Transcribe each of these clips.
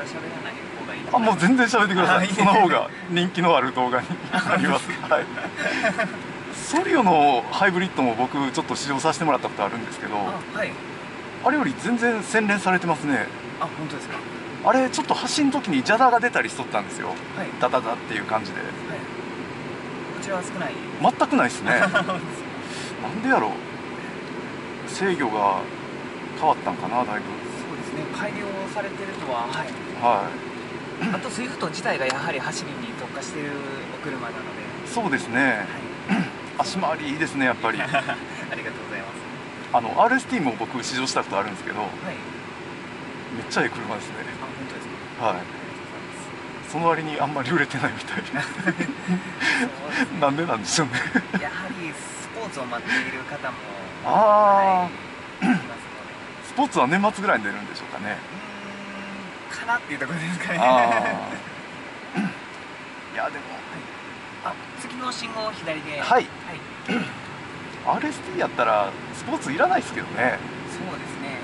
喋らない方がいいですあ、もう全然喋ってください。 あその方が人気のある動画になります。はい。ソリオのハイブリッドも僕ちょっと試乗させてもらったことあるんですけど、 あ、はい。 あれより全然洗練されてますね。 あ、本当ですか。 あれちょっと走る時にジャダが出たりしとったんですよ。 はい。 ダダダっていう感じで。 はい。こちらは少ない。 全くないですね。なんでやろう。制御が変わったんかな、だいぶ。 そうですね。改良されてるとは、はい。 はあとスイフト自体がやはり走りに特化しているお車なので。 い。そうですね。 はい。 足回りいいですね、やっぱり。 ありがとうございます。 RST も僕試乗したことあるんですけど、 はい。 めっちゃええ車ですね。 あ、本当ですか。 はい。 ありがとうございます。 その割にあんまり売れてないみたい。 そうですね。 なんでなんでしょうね。 やはりスポーツを待っている方も、 ああ、 いますので。 スポーツは年末ぐらいに出るんでしょうかね。 かなっていうところですかね。 ああ。いやでも、 あ、次の信号を左で。 はい。 はい。 RST やったらスポーツいらないですけどね。 そうですね。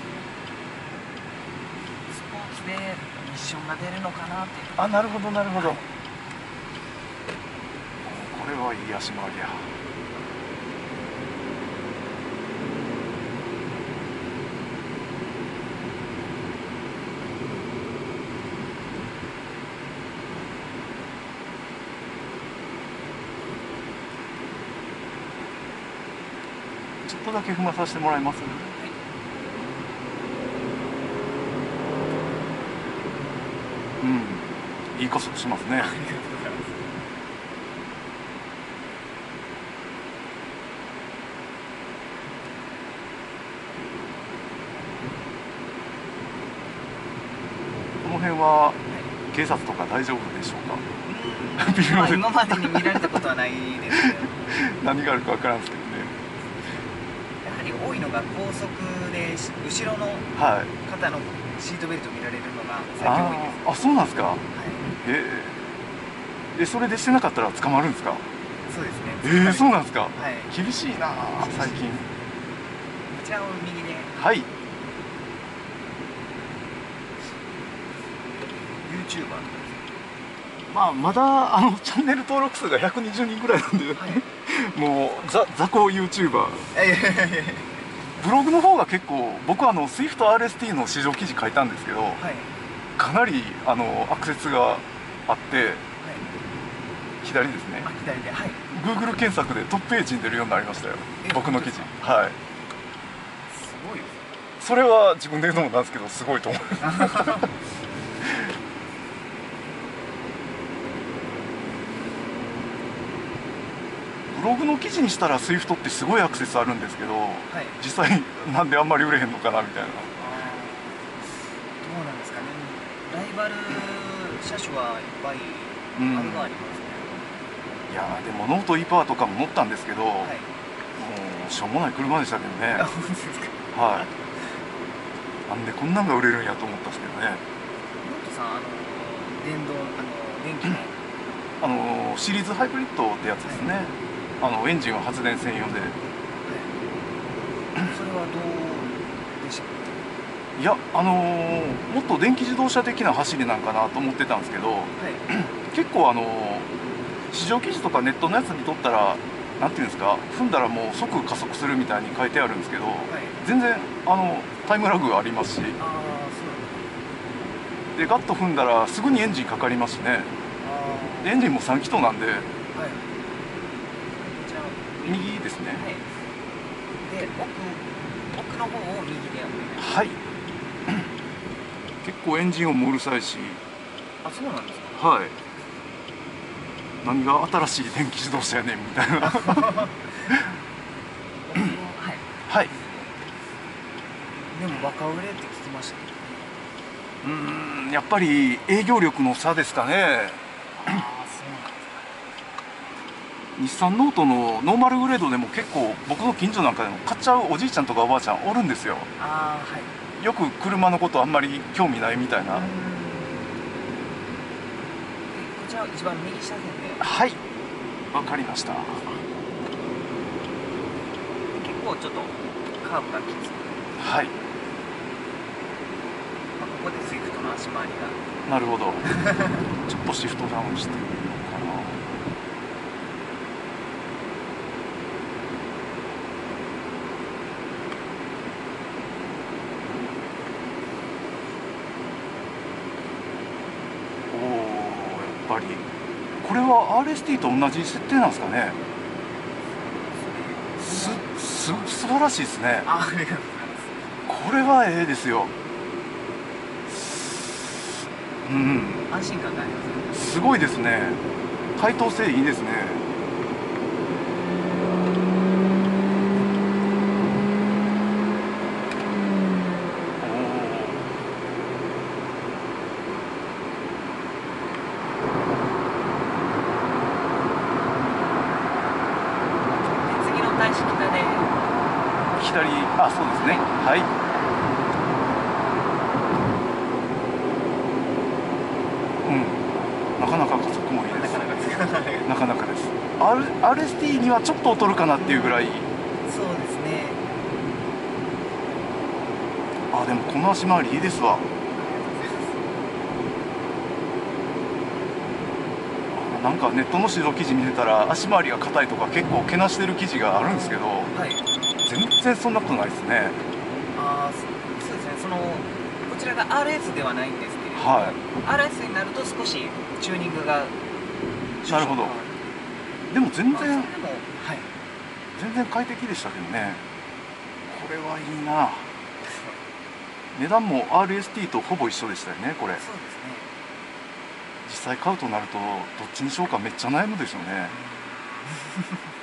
スポーツでミッションが出るのかなっていう。 あ、なるほどなるほど。 はい、 これはいい足回りや。ちょっとだけ踏まさせてもらいます。うん、いい加速しますね。 ありがとうございます。 この辺は警察とか大丈夫でしょうか。 まあ今までに見られたことはないですけど。 何があるかわからんですけどね。 やはり多いのが高速で後ろのはい。 方のシートベルト見られるのが最近多いです。 あ、そうなんですか。 はい。 それでしてなかったら捕まるんですか。 そうですね。 そうなんですか。 はい。 厳しいな最近。 こちらを右で。 はい。 YouTuber とかまあまだチャンネル登録数が120人ぐらいなんで、 はい、 もう雑魚 YouTuber。ブログの方が結構僕SwiftRST の試乗記事書いたんですけど、 はい、 かなりアクセスがあって、 はい、 左ですね。 左で、はい。 Google 検索でトップページに出るようになりましたよ。僕の記事。はい。 すごいです。 それは自分で言うのもなんですけど、すごいと思います。ブログの記事にしたら Swift ってすごいアクセスあるんですけど、はい、実際なんであんまり売れへんのかなみたいな。どうなんですかね。ライバル車種はいっぱいあるはありますね。 いやでもノート E パワーとかも乗ったんですけど、はい、もうしょうもない車でしたけどね。 本当ですか。 はい。なんでこんなんが売れるんやと思ったんですけどね。 ノートさん電気のシリーズハイブリッドってやつですね。はい、エンジンは発電専用で。はい、 それはどうでしたか。 いやもっと電気自動車的な走りなんかなと思ってたんですけど、はい、結構市場記事とかネットのやつにとったらなんていうんですか、踏んだらもう即加速するみたいに書いてあるんですけど、はい、全然タイムラグがありますし、でガッと踏んだらすぐにエンジンかかりますしね。でエンジンも3気筒なんで、はい、右ですね。はい、 で奥の方を右で。 はい。結構エンジン音もうるさいし。 あ、そうなんですか。 はい。何が新しい電気自動車やねんみたいな。はい。はい。 でもバカ売れって聞きましたけど。 やっぱり営業力の差ですかね。 ああ、そうなんですか。 日産ノートのノーマルグレードでも結構僕の近所なんかでも買っちゃうおじいちゃんとかおばあちゃんおるんですよ。 ああ、はい。 よく車のことあんまり興味ないみたいな。こちら一番右車線で。 はい、わかりました。 結構ちょっとカーブがきつい。 はい。 ここでスイフトの足回りが。 なるほどちょっとシフトダウンしてみようかな。おお、やっぱりこれは RST と同じ設定なんですかね。素晴らしいですね。 ありがとうございます。 これはええですよ。うん、 安心感がありますね。 すごいですね。対等性いいですね。 次の大使北で左、あ、そうですね。はい。うん。なかなか加速もいいです。なかなかです。RST にはちょっと劣るかなっていうぐらい。 そうですね。 あ、でもこの足回りいいですわ。なんかネットの指導記事見てたら足回りが硬いとか結構けなしてる記事があるんですけど、 はい。 全然そんなことないですね。 ああ、そうですね。こちらが RS ではないんですけれども、 はい。 RS になると少しチューニングがなるほど。でも全然それでも、はい。 全然快適でしたけどね。これはいいな。値段も RST とほぼ一緒でしたよね、これ。 そうですね。 実際買うとなるとどっちにしようかめっちゃ悩むでしょうね。